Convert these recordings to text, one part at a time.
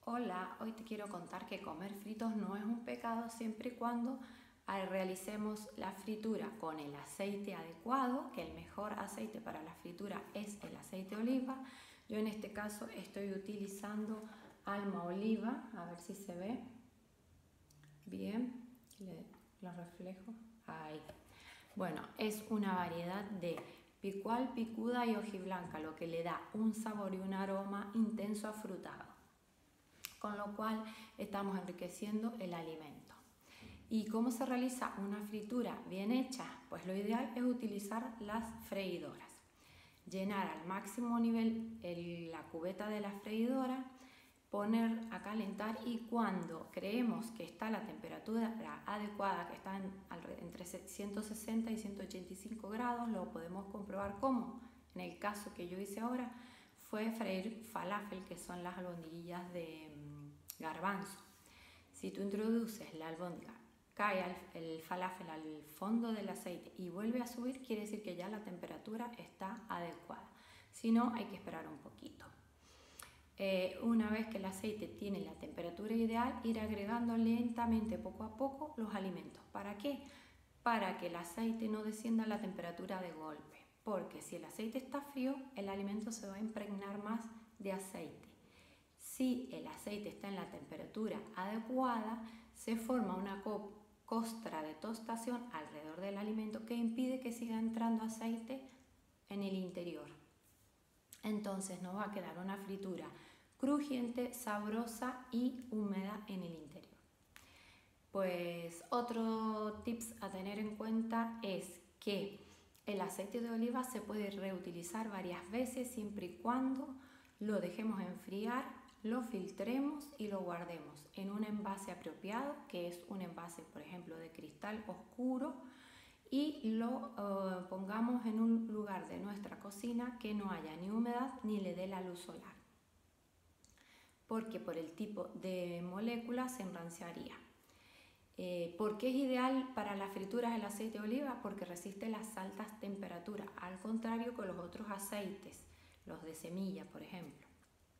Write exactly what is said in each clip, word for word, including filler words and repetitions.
Hola, hoy te quiero contar que comer fritos no es un pecado siempre y cuando realicemos la fritura con el aceite adecuado, que el mejor aceite para la fritura es el aceite de oliva. Yo en este caso estoy utilizando Alma Oliva, a ver si se ve bien, le, lo reflejo, ahí. Bueno, es una variedad de picual, picuda y hojiblanca, lo que le da un sabor y un aroma intenso afrutado, con lo cual estamos enriqueciendo el alimento. ¿Y cómo se realiza una fritura bien hecha? Pues lo ideal es utilizar las freidoras. Llenar al máximo nivel el, la cubeta de la freidora, poner a calentar y cuando creemos que está la temperatura adecuada, que está en, entre ciento sesenta y ciento ochenta y cinco grados, lo podemos comprobar como, en el caso que yo hice ahora, fue freír falafel, que son las albondiguillas de mmm, garbanzo. Si tú introduces la albóndiga, cae el, el falafel al fondo del aceite y vuelve a subir, quiere decir que ya la temperatura está adecuada. Si no, hay que esperar un poquito. Eh, una vez que el aceite tiene la temperatura ideal, ir agregando lentamente, poco a poco, los alimentos. ¿Para qué? Para que el aceite no descienda a la temperatura de golpe. Porque si el aceite está frío, el alimento se va a impregnar más de aceite. Si el aceite está en la temperatura adecuada, se forma una costra de tostación alrededor del alimento que impide que siga entrando aceite en el interior. Entonces nos va a quedar una fritura crujiente, sabrosa y húmeda en el interior. Pues otro tips a tener en cuenta es que el aceite de oliva se puede reutilizar varias veces siempre y cuando lo dejemos enfriar, lo filtremos y lo guardemos en un envase apropiado, que es un envase, por ejemplo, de cristal oscuro, y lo uh, pongamos en un lugar de nuestra cocina que no haya ni humedad ni le dé la luz solar, porque por el tipo de moléculas se enranciaría. Eh, ¿Por qué es ideal para las frituras el aceite de oliva? Porque resiste las altas temperaturas, al contrario que los otros aceites, los de semilla, por ejemplo.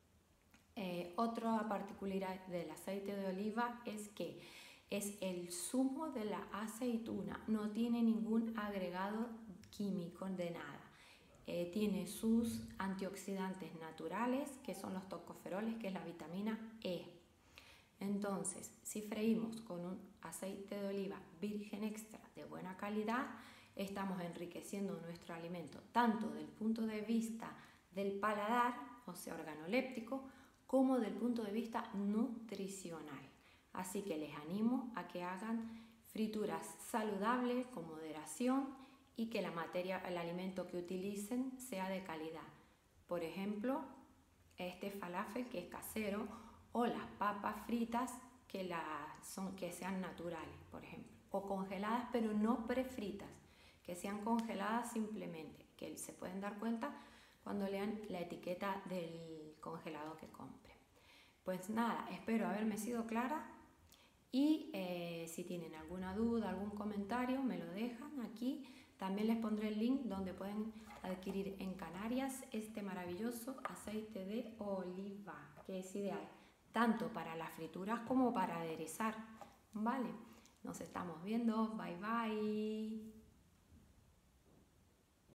Eh, otra particularidad del aceite de oliva es que es el zumo de la aceituna, no tiene ningún agregado químico de nada. Eh, tiene sus antioxidantes naturales, que son los tocoferoles, que es la vitamina E. Entonces, si freímos con un aceite de oliva virgen extra de buena calidad, estamos enriqueciendo nuestro alimento tanto del punto de vista del paladar, o sea, organoléptico, como del punto de vista nutricional. Así que les animo a que hagan frituras saludables con moderación y que la materia, el alimento que utilicen sea de calidad. Por ejemplo, este falafel que es casero, o las papas fritas que, la son, que sean naturales, por ejemplo, o congeladas pero no prefritas, que sean congeladas simplemente, que se pueden dar cuenta cuando lean la etiqueta del congelado que compren. Pues nada, espero haberme sido clara y eh, si tienen alguna duda, algún comentario, me lo dejan aquí. También les pondré el link donde pueden adquirir en Canarias este maravilloso aceite de oliva, que es ideal tanto para las frituras como para aderezar. Vale, nos estamos viendo. Bye bye.